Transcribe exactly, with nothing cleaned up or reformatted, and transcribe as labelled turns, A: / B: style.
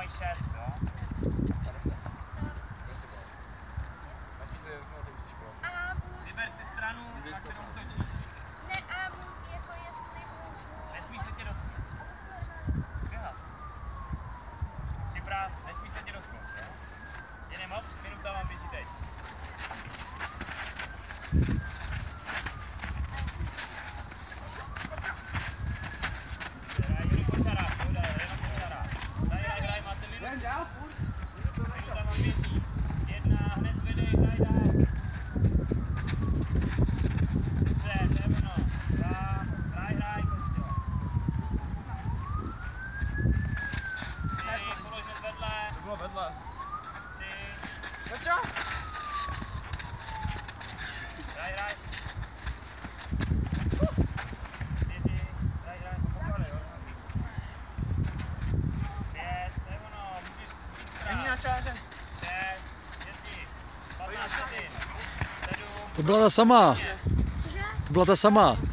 A: mají šest, jo? Vyber si stranu, na kterou útočíš.
B: Ne, a jako jestli můžu...
A: Nesmíš se tě dotknout. Běhat. Připrav, nesmíš se tě dotknout, jo? Jeden hop, minuta vám běží teď. Jdu po čarách, pojď, jenom po čarách. Tady, hraj, hraj, máte minutu. Minuta vám běží. Jedna, hned zvedej, hraj dál. Dobře, to je ono. Dva, hraj, hraj, Kostě. Tři, polož hned vedle.
C: To bylo vedle.
A: Tři.
C: Kostě?
A: Hraj, hraj. Čtyři, hraj, hraj. Pět, to je ono, můžeš
C: Není na čáře.
A: šest, děti, patnáct vteřin, sedm,
D: To byla ta sama. To byla ta sama.